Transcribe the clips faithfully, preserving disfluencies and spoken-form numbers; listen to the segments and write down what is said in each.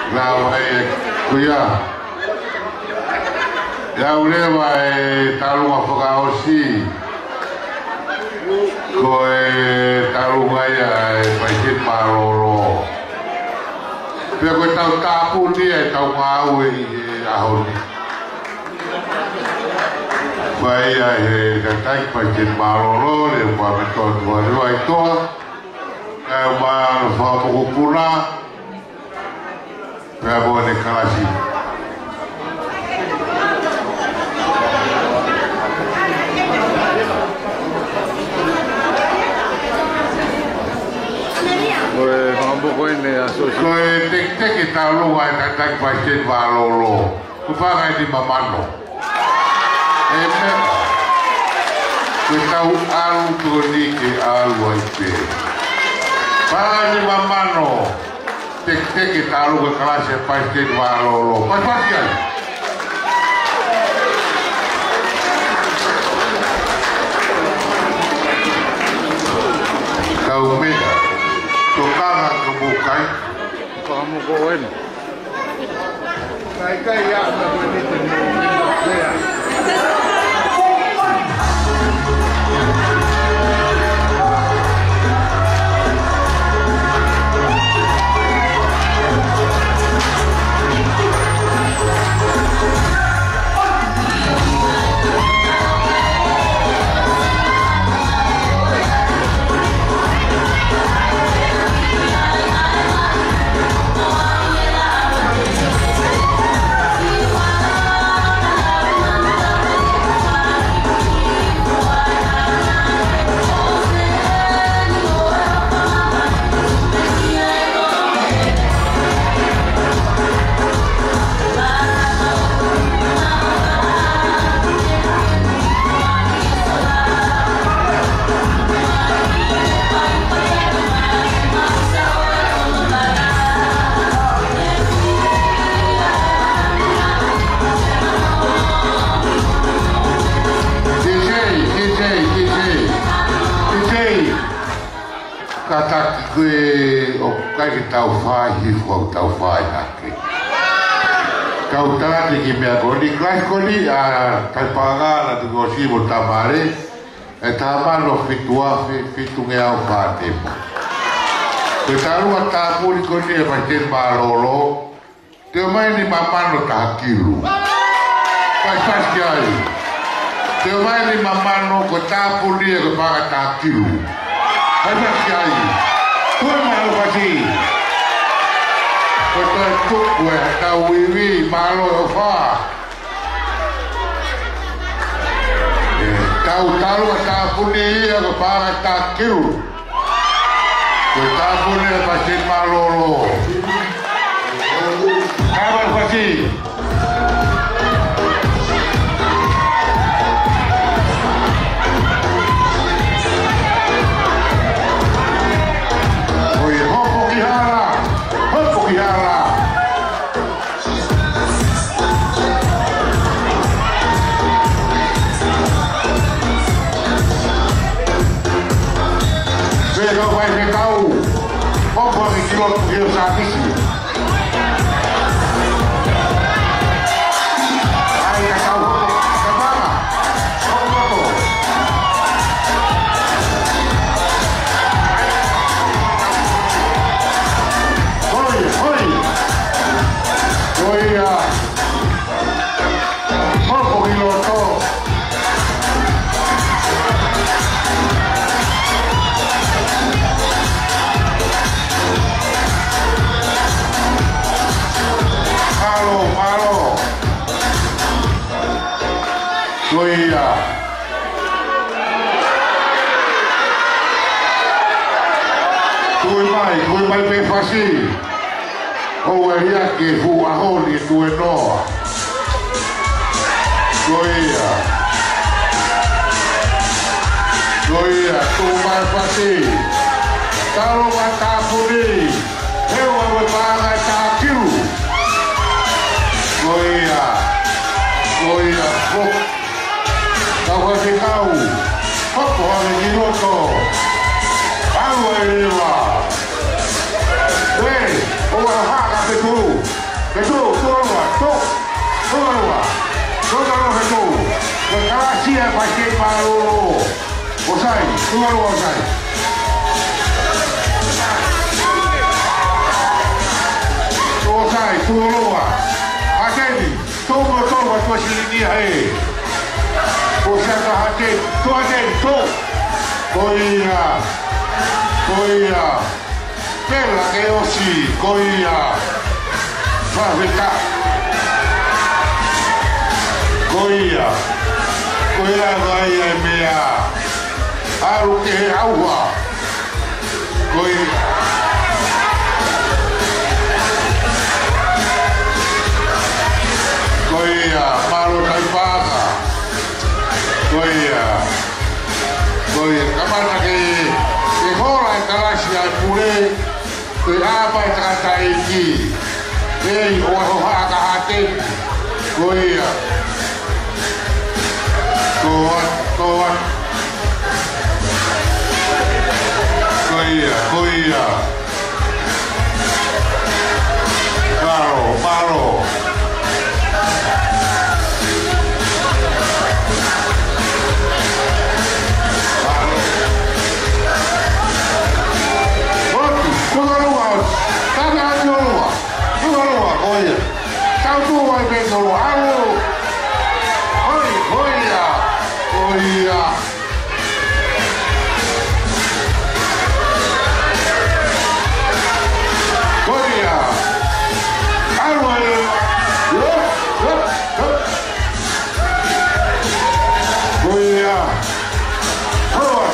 Now, kuya. Ya ulewa e talunga whakaosi. Ko e talunga ia e paikit maroro. Pea koe tau tāpu nia e tau ngāu e ahoni. Vai ia e katai paikit maroro le mua me toa tua rua i toa. E maa whapukupuna. Pea mua ne kalasi. Koe tek tek e tau lunga e katai paikit maroro. Kupanga e di mamano. E me koe tau alu toni ke alu ai pe. Panga e di mamano. Tek tek e tau lunga kalasi e paikit maroro. Pai pasi ai. Kau mea. Tokanga kebukai. Kamu koen. Kai kai ya na boleh tengok. Kataki koe o kai ki tau whai hifu au tau whai hake. Kau tāti ki mea koni, kai koni a kai pāngāna tu ko simo tamare, e tā mano fitua fitu nge au whātemo. Koe tarua tāpuri koni e mai ten mārolo, te o mai ni mamano ta hakiru. Pai paski ai. Te o mai ni mamano ko tāpuri e ko pāga ta hakiru. Ada sekali, tuan malu pasti. Betul tu gue tahu wiwi malu apa. Tahu tahu tak puni aku para tak kiru. Tak puni pasti malu lo. Kabar pasti. Pero vai ver kau, apa yang kilo kilo sapi sih? Ayo kau, kemana? Kau apa? Hoi, hoi, hoi ya. Apa kilo tu? Kuya. Kui mai, kui mai pe fasi. O eria ke fu aholi tu enoa. Kuya. Kuya, tu mai fasi. Talo mata puri. Eu ave paga ta kiu. Kuya. Kuya, fok. Kau kasi kau, apa hari giroto? Kau ini lah. Hei, orang hak apa tu? Jesús, tú lo vas, tú, tú lo vas, tú lo vas, Jesús. Que cada día para que para lo, Osai, tú lo vas, Osai. Osai, tú lo vas. Atende, toma, toma, tua chilinha aí. Você atende, tu atende, tu. Coia, coia. Pela que eu se, coia. Faveta. Coia. Coia vai a meia. Aro que é água. Coia. Coia, malo taipaga. Coia. Coia, kamana que que rola em Galaxia e pure. Que apa kata iki. Ei, o ha ka hate. Coia. Coa, coa. Coia, coia. Malo, malo. Olha, tá tudo aí bem no alô. Oi, olha, olha. Olha. Alô, alô. Olha. Olha.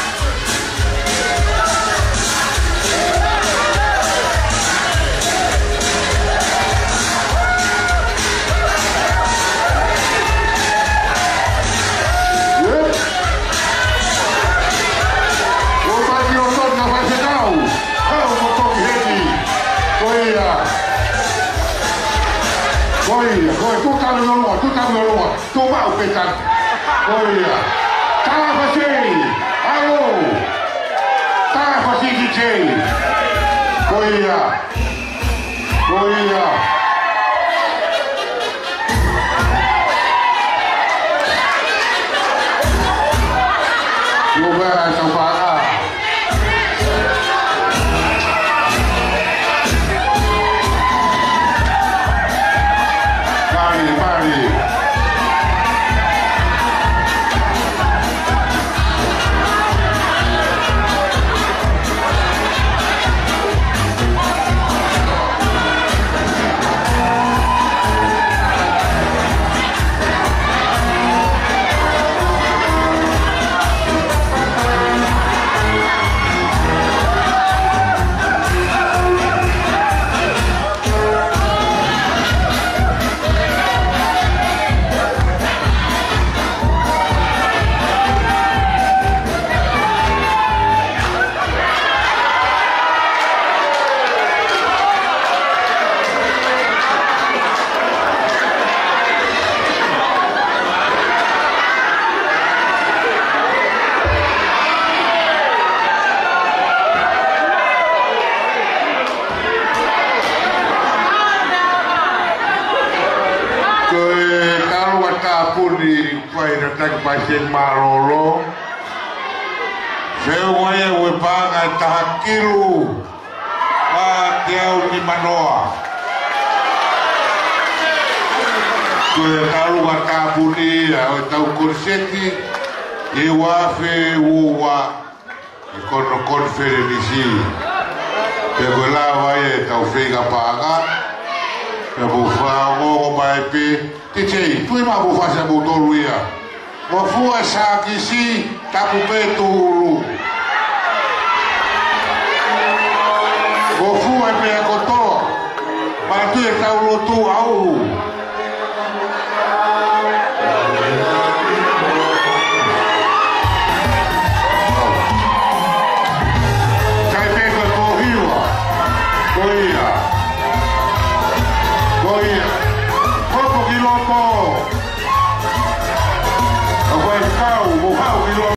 Olha, tu tá no meu lugar, tu tá no meu lugar, tu vai o petado. Olha, tá você, alô, tá você D J. Olha, olha. Lugar essa vaga. Paisen marolo, seu waya wepanga tahakilu, tiau ni manoa. Kue kalu wakabuni, tau kurseti, iwafe uwa, ikono konferenisi. Kue la waya tau fega paga, kue fango maipe, titei, tu ima bufasa butoruia. Wafua sakisi tapu peturu